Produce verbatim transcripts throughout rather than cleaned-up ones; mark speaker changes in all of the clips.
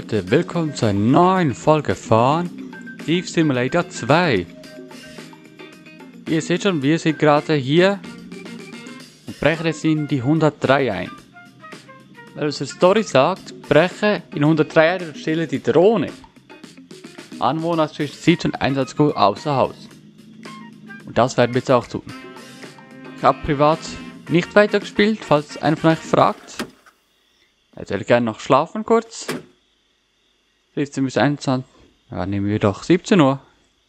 Speaker 1: Leute, willkommen zu einer neuen Folge von Thief Simulator zwei. Ihr seht schon, wir sind gerade hier und brechen jetzt in die hundertdrei ein. Weil unsere Story sagt, breche in hundertdrei ein und stelle die Drohne. Anwohner zwischen siebzehn und einundzwanzig Uhr außer Haus. Und das werden wir jetzt auch tun. Ich habe privat nicht weitergespielt, falls einer von euch fragt. Jetzt würde ich gerne noch schlafen kurz. siebzehn bis einundzwanzig. Ja, nehmen wir doch siebzehn Uhr.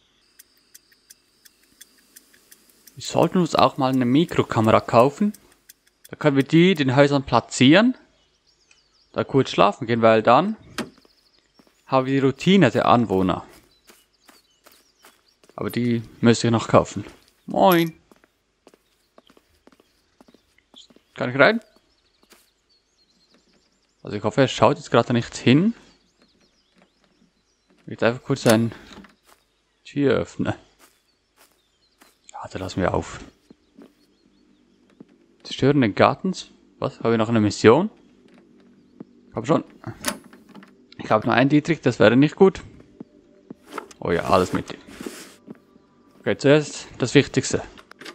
Speaker 1: Wir sollten uns auch mal eine Mikrokamera kaufen. Da können wir die in den Häusern platzieren. Da kurz schlafen gehen, weil dann haben wir die Routine der Anwohner. Aber die müsste ich noch kaufen. Moin. Kann ich rein? Also ich hoffe, er schaut jetzt gerade nicht hin. Ich will einfach kurz ein Tür öffnen. Ja, da lassen wir auf. Zerstören den Gartens. Was? Habe ich noch eine Mission? Ich habe schon. Ich habe noch einen Dietrich, das wäre nicht gut. Oh ja, alles mit dem. Okay, zuerst das Wichtigste.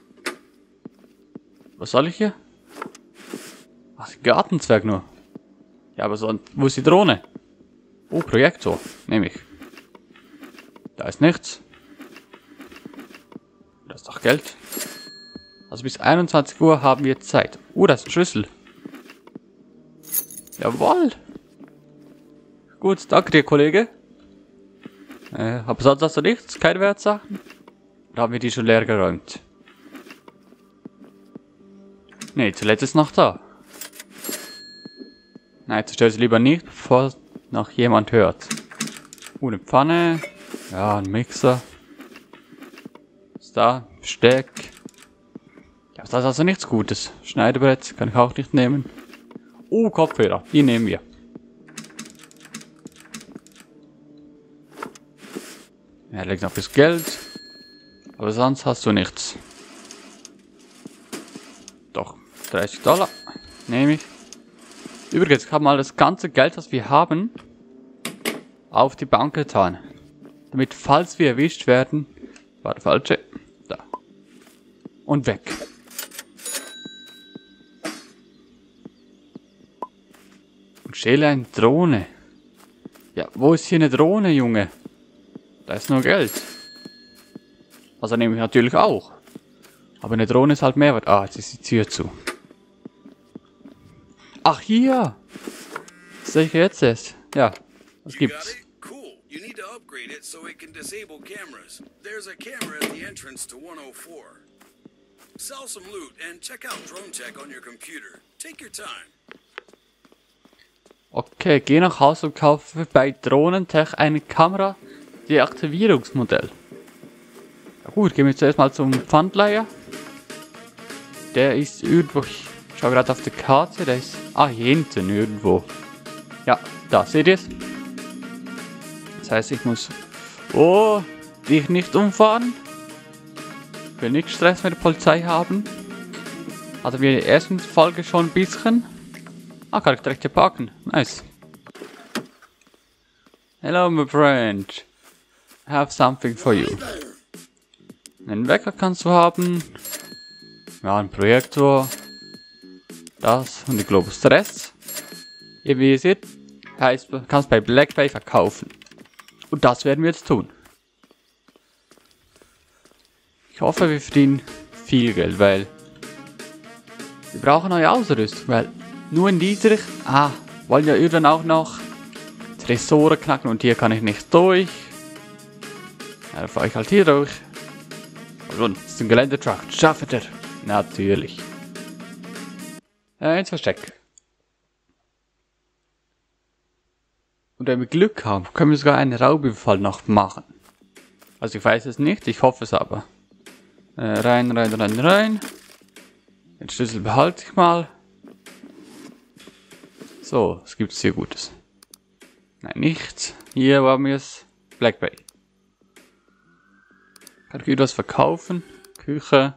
Speaker 1: Was soll ich hier? Ach, Gartenzwerg nur. Ja, aber so, wo ist die Drohne? Oh, Projektor, nehme ich. Da ist nichts. Das ist doch Geld. Also bis einundzwanzig Uhr haben wir Zeit. Oh, da ist ein Schlüssel. Jawohl. Gut, danke dir, Kollege. Äh, aber sonst hast du nichts? Keine Wertsachen? Oder haben wir die schon leer geräumt? Nee, zuletzt ist noch da. Nein, zerstört sie lieber nicht, bevor noch jemand hört. Uh, eine Pfanne. Ja, ein Mixer. Was ist da? Besteck. Ja, das ist also nichts Gutes. Schneidebrett kann ich auch nicht nehmen. Oh, Kopfhörer. Die nehmen wir. Ja, legt noch das Geld. Aber sonst hast du nichts. Doch, dreißig Dollar. Nehme ich. Übrigens, ich habe mal das ganze Geld, das wir haben, auf die Bank getan. Damit, falls wir erwischt werden, war der falsche, da. Und weg. Und schäle eine Drohne. Ja, wo ist hier eine Drohne, Junge? Da ist nur Geld. Also nehme ich natürlich auch. Aber eine Drohne ist halt mehr wert. Ah, jetzt ist die Tür zu. Ach, hier! Das sehe ich jetzt erst. Ja, was gibt's?
Speaker 2: Cool. You need to upgrade it so it can disable cameras. There's a camera at the entrance to one oh four. Sell some loot and check out Drone Tech on your computer. Take your time.
Speaker 1: Okay, geh nach Hause und kaufe bei Drohnentech eine Kamera Deaktivierungsmodell. Ja gut, gehen wir zuerst mal zum Pfandleiher. Der ist irgendwo. Ich schaue gerade auf die Karte, der ist. Ah, hier hinten irgendwo. Ja, da seht ihr es. Das heißt, ich muss. Oh, dich nicht umfahren. Ich will nicht Stress mit der Polizei haben. Hatten wir in der ersten Folge schon ein bisschen. Ah, kann ich direkt hier parken. Nice. Hello, my friend. I have something for you. Einen Wecker kannst du haben. Ja, ein Projektor. Das und die Globus Stress. Hier, wie ihr seht, heißt, du kannst bei Blackbay verkaufen. Und das werden wir jetzt tun. Ich hoffe, wir verdienen viel Geld, weil wir brauchen neue Ausrüstung, weil nur in Dietrich, ah, wollen ja irgendwann auch noch Tresore knacken und hier kann ich nicht durch. Ja, dann fahre ich halt hier durch. Und das ist ein Geländetruck. Schafft er? Natürlich. Äh, ins Versteck. Und wenn wir Glück haben, können wir sogar einen Raubüberfall noch machen. Also ich weiß es nicht, ich hoffe es aber. Äh, rein, rein, rein, rein. Den Schlüssel behalte ich mal. So, was gibt es hier Gutes? Nein, nichts. Hier haben wir es. Blackbay. Kann ich etwas verkaufen? Küche.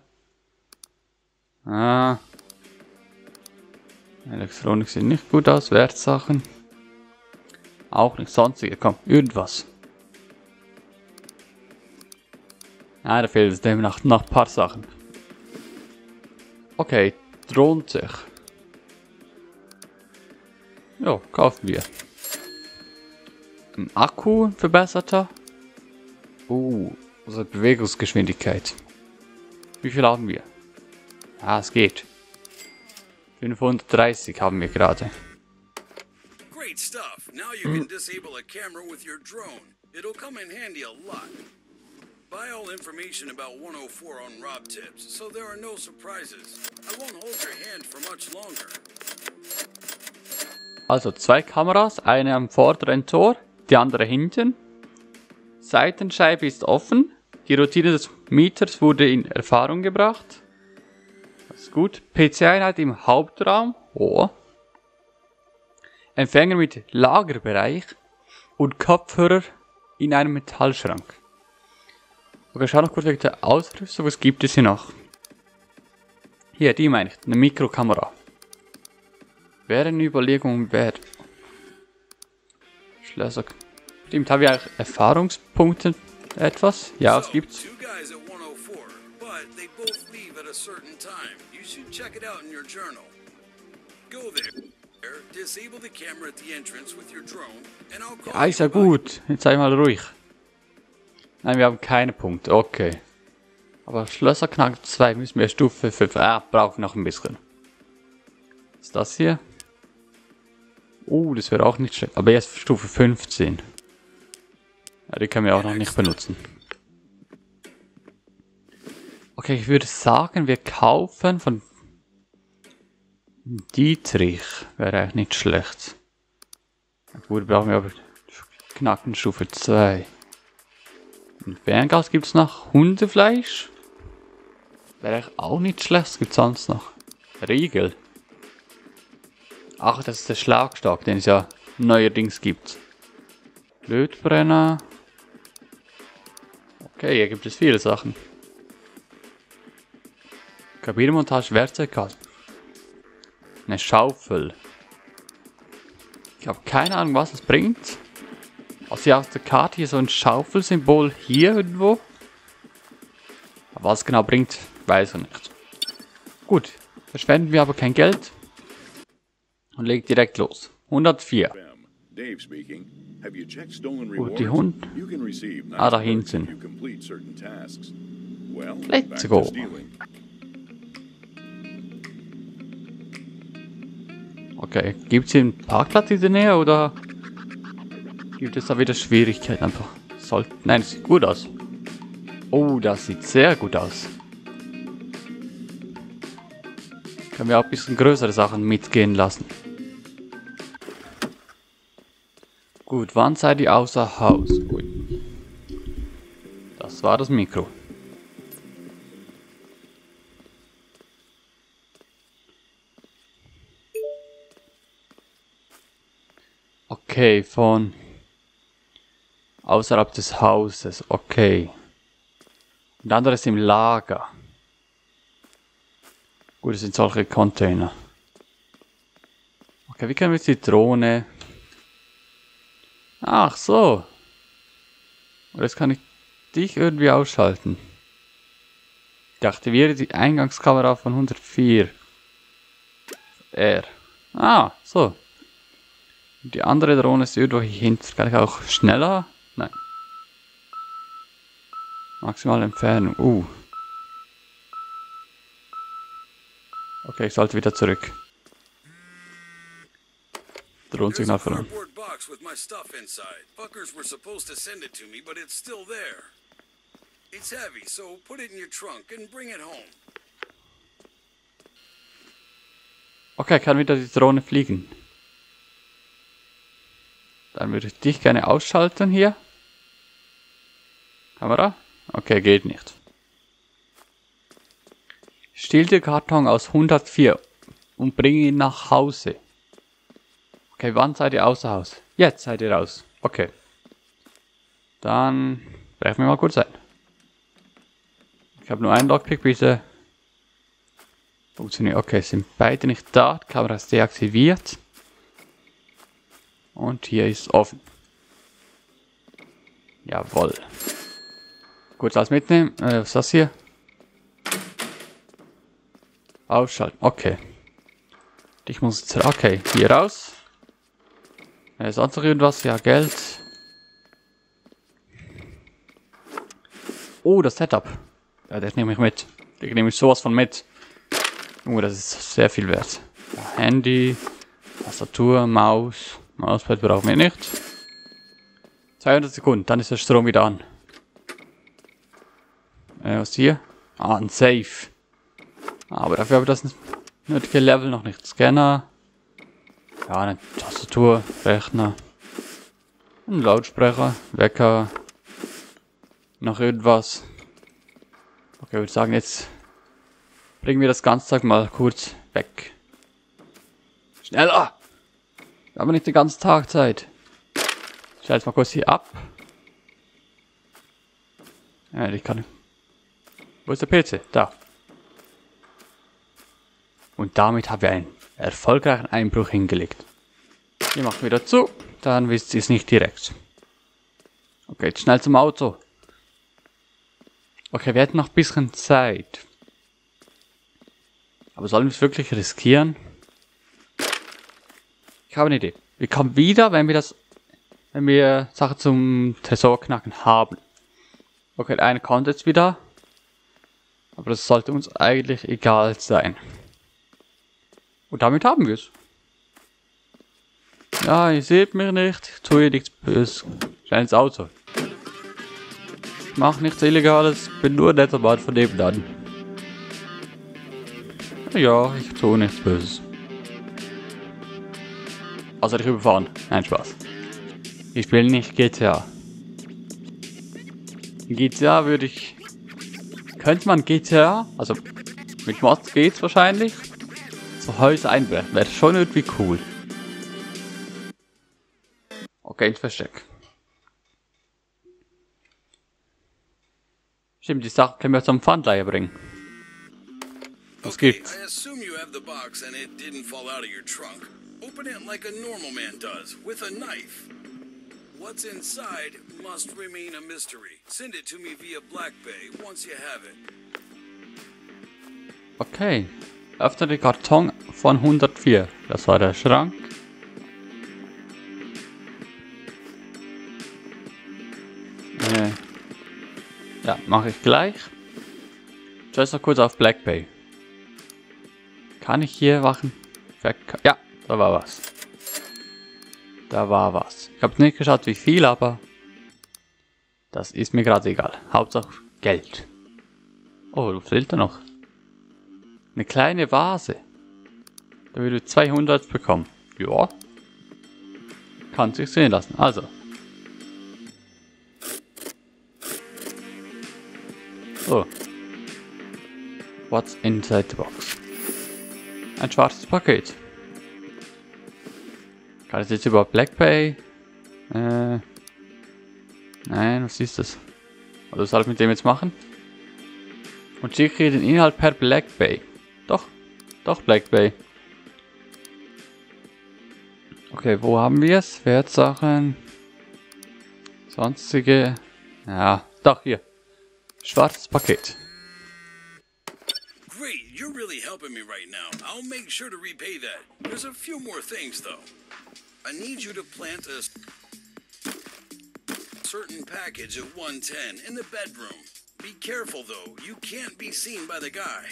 Speaker 1: Ah. Elektronik sieht nicht gut aus. Wertsachen. Auch nicht. Sonstige. Komm, irgendwas. Nein, da fehlt es dem nach, nach ein paar Sachen. Okay, lohnt sich. Ja, kaufen wir. Ein Akku, ein verbesserter. Uh, unsere Bewegungsgeschwindigkeit. Wie viel haben wir? Ja, es geht. fünfhundertdreißig haben wir gerade.
Speaker 2: Great stuff. Now you can disable a camera with your drone. It'll come in handy a lot. Buy all information about one oh four on Rob Tips, so there are no surprises. I won't hold your hand for much longer.
Speaker 1: Also zwei Kameras, eine am vorderen Tor, die andere hinten. Seitenscheibe ist offen. Die Routine des Mieters wurde in Erfahrung gebracht. Das ist gut. P C-Einheit im Hauptraum. Oh. Empfänger mit Lagerbereich und Kopfhörer in einem Metallschrank. Okay, schau noch kurz wegen der Ausrüstung. Was gibt es hier noch? Hier, die meine ich. Eine Mikrokamera. Wäre eine Überlegung wert. Schlösser. Stimmt, haben wir eigentlich Erfahrungspunkte etwas? Ja, es gibt's.
Speaker 2: Two guys at one oh four, but they both leave at a certain time. You should check it out in your journal. Go there, disable the camera at the entrance with your drone, and I'll call
Speaker 1: Ja, ist ja gut. Jetzt sei mal ruhig. Nein, wir haben keine Punkte. Okay. Aber Schlösserknack zwei müssen wir Stufe fünf. Ah, brauchen noch ein bisschen. Was ist das hier? Oh, das wäre auch nicht schlecht. Aber jetzt Stufe fünfzehn. Ja, die können wir auch noch nicht benutzen. Okay, ich würde sagen, wir kaufen von Dietrich. Wäre eigentlich nicht schlecht. Gut, brauchen wir aber knacken Stufe zwei. Und Ferngas gibt es noch. Hundefleisch. Wäre eigentlich auch nicht schlecht. Was gibt es sonst noch? Riegel. Ach, das ist der Schlagstock, den es ja neuerdings gibt. Blödbrenner. Okay, hier gibt es viele Sachen. Kabinenmontage, Werkzeugkasten. Eine Schaufel. Ich habe keine Ahnung, was es bringt. Also hier auf der Karte hier so ein Schaufelsymbol hier irgendwo. Aber was es genau bringt, weiß ich nicht. Gut, verschwenden wir aber kein Geld. Und legen direkt los. hundertvier.
Speaker 3: Dave speaking. Have you checked stolen
Speaker 1: Gut,
Speaker 3: rewards?
Speaker 1: die Hund.
Speaker 3: You can receive nice
Speaker 1: Ah, da
Speaker 3: perks
Speaker 1: hinten.
Speaker 3: if you complete certain tasks. Well,
Speaker 1: Let's
Speaker 3: back
Speaker 1: go.
Speaker 3: to stealing.
Speaker 1: Okay, gibt es hier einen Parkplatz in der Nähe oder gibt es da wieder Schwierigkeiten einfach? Soll... Nein, das sieht gut aus. Oh, das sieht sehr gut aus. Können wir auch ein bisschen größere Sachen mitgehen lassen. Gut, wann seid ihr außer Haus? Ui. Das war das Mikro. Okay, von außerhalb des Hauses. Okay. Und anderes im Lager. Gut, das sind solche Container. Okay, wie können wir jetzt die Drohne... Ach so. Und jetzt kann ich dich irgendwie ausschalten. Ich aktiviere die Eingangskamera von hundertvier. R. Ah, so. Und die andere Drohne ist irgendwo hier hinten. Kann ich auch schneller? Nein. Maximale Entfernung. Uh. Okay, ich sollte wieder zurück. Drohnensignal
Speaker 2: There's a
Speaker 1: verloren.
Speaker 2: cardboard box with my stuff inside. Fuckers were supposed to send it to me, but it's still there. It's heavy, so put it in your trunk and bring it home.
Speaker 1: Okay, kann wieder die Drohne fliegen. Dann würde ich dich gerne ausschalten hier. Kamera? Okay, geht nicht. Stiehl den Karton aus hundertvier und bring ihn nach Hause. Okay, wann seid ihr außer Haus? Jetzt seid ihr raus. Okay. Dann brechen wir mal kurz ein. Ich habe nur einen Lockpick, bitte. Funktioniert. Okay, sind beide nicht da. Die Kamera ist deaktiviert. Und hier ist offen. Jawohl. Kurz alles mitnehmen. Äh, was ist das hier? Ausschalten. Okay. Ich muss jetzt... Okay, hier raus. Äh, sonst noch irgendwas? Ja, Geld. Oh, das Setup. Ja, das nehme ich mit. Ich nehme sowas von mit. Oh, das ist sehr viel wert. Ja, Handy, Tastatur, Maus. Mauspad brauchen wir nicht. zweihundert Sekunden, dann ist der Strom wieder an. Äh, was hier? Ah, ein Safe. Aber dafür habe ich das nötige Level noch nicht. Scanner. Ja, eine Tastatur, Rechner. Ein Lautsprecher, Wecker. Noch irgendwas. Okay, ich würde sagen, jetzt bringen wir das ganze Tag mal kurz weg. Schneller! Wir haben nicht den ganzen Tag Zeit. Ich stelle jetzt mal kurz hier ab. Ja, ich kann. Wo ist der P C? Da. Und damit haben wir einen erfolgreichen Einbruch hingelegt. Hier machen wir wieder zu. Dann wisst ihr es nicht direkt. Okay, jetzt schnell zum Auto. Okay, wir hätten noch ein bisschen Zeit. Aber sollen wir es wirklich riskieren? Ich habe eine Idee. Wir kommen wieder, wenn wir das, wenn wir Sachen zum Tresorknacken haben. Okay, der eine kommt jetzt wieder. Aber das sollte uns eigentlich egal sein. Und damit haben wir es. Ja, ihr seht mich nicht. Ich tue nichts Böses. Schnell ins Auto. Ich mache nichts Illegales. Bin nur ein netter Mann von nebenan. Ja, ich tue nichts Böses. Außer dich überfahren. Nein, Spaß. Ich spiele nicht G T A. In G T A würde ich... Könnte man G T A, also mit Mods geht's wahrscheinlich, so Häuser einbrechen. Wäre schon irgendwie cool. Okay, ins Versteck. Stimmt, die Sache können wir zum Pfandleiher bringen. Was
Speaker 2: Okay,
Speaker 1: gibt's?
Speaker 2: I assume you have the box and it didn't fall out of your trunk. Open it like a normal man does, with a knife. What's inside must remain a mystery. Send it to me via Black Bay once you have it.
Speaker 1: Okay. Öffne den Karton von hundertvier. Das war der Schrank. Äh, ja, mache ich gleich. Zuerst noch kurz auf Black Bay. Kann ich hier wachen? Ja, da war was. Da war was. Ich habe nicht geschaut, wie viel, aber das ist mir gerade egal. Hauptsache Geld. Oh, was fehlt da noch? Eine kleine Vase. Da würde zweihundert bekommen. Ja. Kann sich sehen lassen. Also. So. What's inside the box? Ein schwarzes Paket. Kann ich jetzt über Black Bay? Äh. Nein, was ist das? Oder was soll ich mit dem jetzt machen? Und schicke den Inhalt per Black Bay. Doch, doch Black Bay. Okay, wo haben wir es? Wertsachen. Sonstige. Ja, doch hier. Schwarzes Paket.
Speaker 2: Great, you're really helping me right now. I'll make sure to repay that. There's a few more things, though. I need you to plant a certain package at one ten in the bedroom. Be careful, though. You can't be seen by the guy.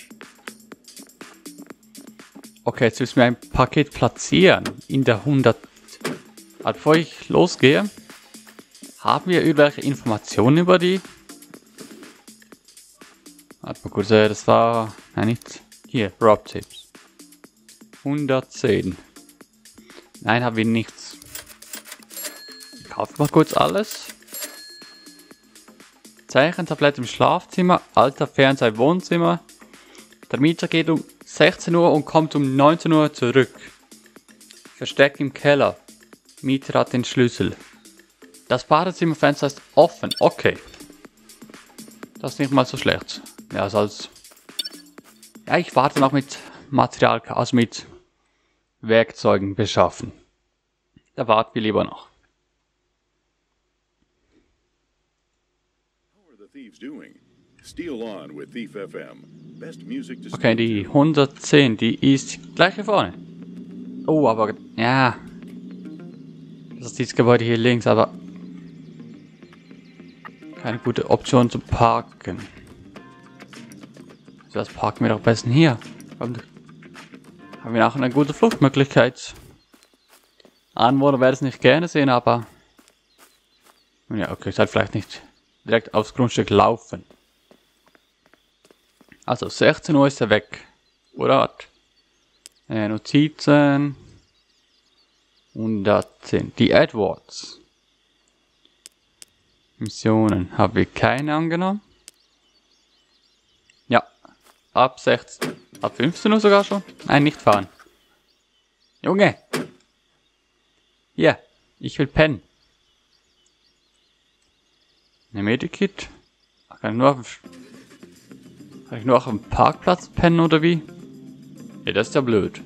Speaker 1: Okay, jetzt müssen wir ein Paket platzieren in der hundert. Aber bevor ich losgehe, haben wir irgendwelche Informationen über die? Warte mal kurz, das war... Nein, nicht... Hier, Rob Tips. hundertzehn. Nein, haben wir nichts. Ich kaufe mal kurz alles. Zeichentablett im Schlafzimmer, alter Fernseher im Wohnzimmer. Der Mieter geht um sechzehn Uhr und kommt um neunzehn Uhr zurück. Versteck im Keller. Mieter hat den Schlüssel. Das Badezimmerfenster ist offen. Okay. Das ist nicht mal so schlecht. Ja, also als... Ja, ich warte noch mit Material, also mit Werkzeugen beschaffen. Da warten wir lieber noch.
Speaker 3: How are the thieves doing? Steal on with Thief F M. Best music to
Speaker 1: Okay, die hundertzehn, die ist gleich hier vorne. Oh, aber ja. Das ist dieses Gebäude hier links, aber keine gute Option zu parken. Das parken wir doch besten hier. Haben wir auch eine gute Fluchtmöglichkeit. Anwohner werden es nicht gerne sehen, aber ja, okay, ich sollte vielleicht nicht direkt aufs Grundstück laufen. Also sechzehn Uhr ist er weg. Oder? Äh, Notizen. hundertzehn. Die Edwards. Missionen haben wir keine angenommen. Ja. Ab sechzehn. Ab fünfzehn Uhr sogar schon. Nein, nicht fahren. Junge. Hier. Ich will pennen. Eine Medikit. Kann ich nur auf, kann ich nur auf dem Parkplatz pennen oder wie? Ja, das ist ja blöd.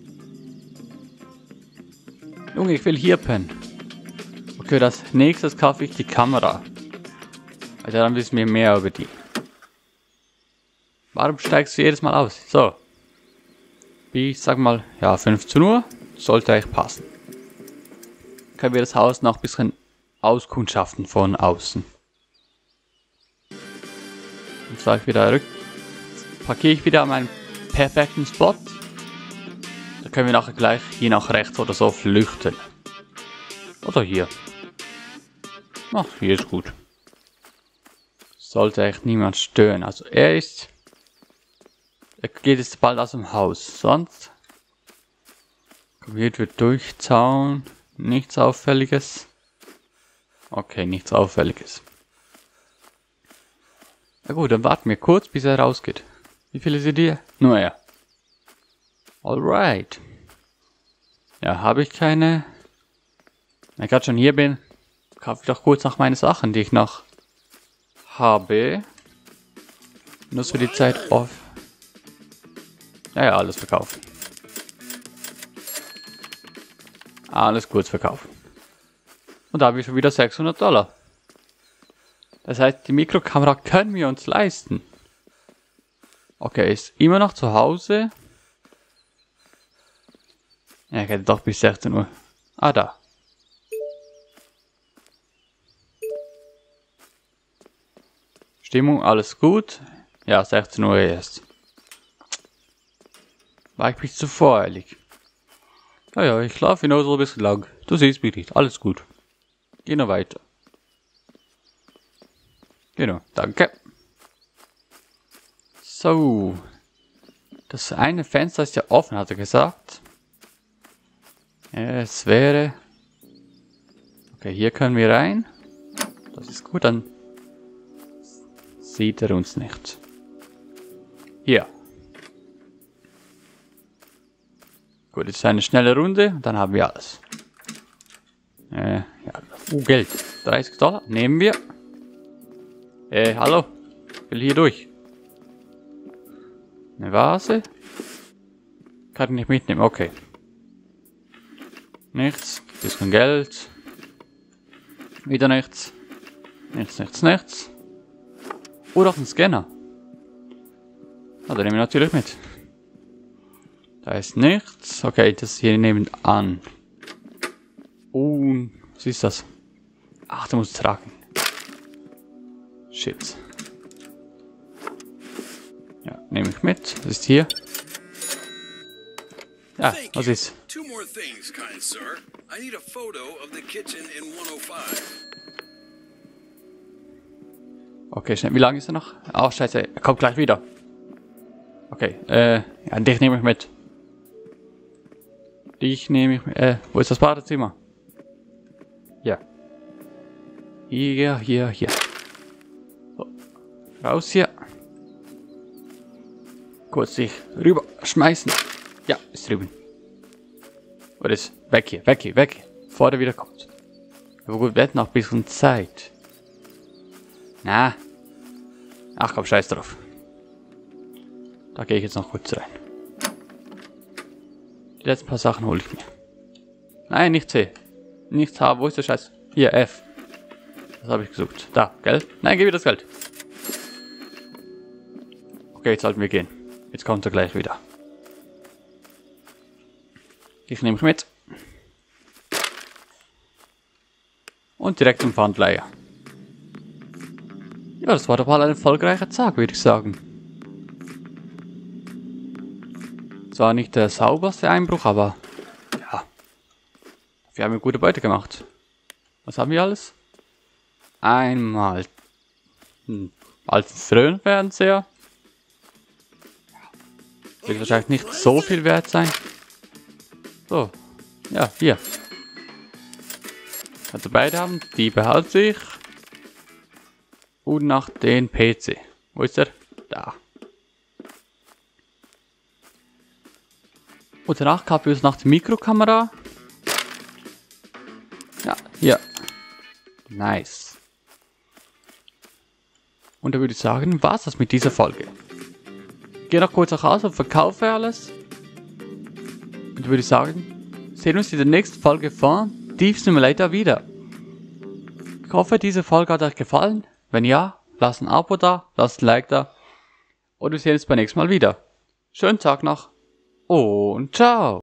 Speaker 1: Junge, ich will hier pennen. Okay, das nächstes kaufe ich die Kamera. Also dann wissen wir mehr über die. Warum steigst du jedes Mal aus? So. Wie ich sag mal, ja, fünfzehn Uhr sollte eigentlich passen. Können wir das Haus noch ein bisschen auskundschaften von außen. Jetzt sage ich wieder rück. Parkiere ich wieder an meinen perfekten Spot. Da können wir nachher gleich hier nach rechts oder so flüchten. Oder hier. Ach, hier ist gut. Sollte echt niemand stören. Also er ist... Er geht jetzt bald aus dem Haus. Sonst... Hier wird durchzauen. Nichts Auffälliges. Okay, nichts Auffälliges. Na gut, dann warten wir kurz, bis er rausgeht. Wie viele sind hier? Nur er. Alright. Ja, habe ich keine... Wenn ich gerade schon hier bin, kaufe ich doch kurz noch meine Sachen, die ich noch habe. Nur für die Zeit auf. Ja, ja, alles verkaufen. Alles kurz verkaufen. Und da habe ich schon wieder sechshundert Dollar. Das heißt, die Mikrokamera können wir uns leisten. Okay, ist immer noch zu Hause. Ja, ich hätte doch bis sechzehn Uhr. Ah, da. Stimmung, alles gut. Ja, sechzehn Uhr erst. War ich bis zu voreilig. Ja, ja, ich schlafe nur so ein bisschen lang. Du siehst mich nicht. Alles gut. Geh noch weiter. Genau, danke. So. Das eine Fenster ist ja offen, hat er gesagt. Es wäre... Okay, hier können wir rein. Das ist gut, dann sieht er uns nicht. Hier. Gut, jetzt eine schnelle Runde, dann haben wir alles. Äh, ja. Uh, Geld. dreißig Dollar, nehmen wir. Äh, hallo. Ich will hier durch. Eine Vase. Kann ich nicht mitnehmen, okay. Nichts. Bisschen Geld. Wieder nichts. Nichts, nichts, nichts. Oh, doch ein Scanner. Ah, den nehmen wir natürlich mit. Da ist nichts. Okay, das hier nebenan. Oh, was ist das? Ach, du musst tragen. Shit. Ja, nehme ich mit. Was ist hier? Ja, was ist?
Speaker 2: Two more things, kind sir. I need a photo of the kitchen in one oh five.
Speaker 1: Okay, schnell. Wie lange ist er noch? Ach, scheiße. Er kommt gleich wieder. Okay, äh, ja, dich nehme ich mit. Dich nehme ich mit. Äh, wo ist das Badezimmer? Ja. Hier, hier, hier. So. Raus hier. Kurz dich rüber schmeißen. Ja, ist drüben. Oder ist weg hier, weg hier, weg hier. Bevor der wieder kommt. Aber gut, wir hätten noch ein bisschen Zeit. Na. Ach komm, scheiß drauf. Da gehe ich jetzt noch kurz rein. Die letzten paar Sachen hole ich mir. Nein, nicht C. nichts habe. Wo ist der Scheiß? Hier, F. Das habe ich gesucht. Da, Geld? Nein, gib mir das Geld. Okay, jetzt sollten wir gehen. Jetzt kommt er gleich wieder. Ich nehme mich mit. Und direkt zum Pfandleiher. Ja, das war doch mal ein erfolgreicher Tag, würde ich sagen. Zwar nicht der sauberste Einbruch, aber ja. Wir haben eine gute Beute gemacht. Was haben wir alles? Einmal hm, als Röhrenfernseher. Wird wahrscheinlich nicht so viel wert sein. So, ja, hier. Also beide haben, die behalte ich. Und nach den P C. Wo ist er? Da. Und danach gab es nach der Mikrokamera. Ja, hier. Nice. Und da würde ich sagen, war's das mit dieser Folge. Ich gehe noch kurz nach Hause und verkaufe alles. Und würde ich sagen, sehen wir uns in der nächsten Folge von Thief Simulator wieder. Ich hoffe, diese Folge hat euch gefallen. Wenn ja, lasst ein Abo da, lasst ein Like da. Und wir sehen uns beim nächsten Mal wieder. Schönen Tag noch und ciao.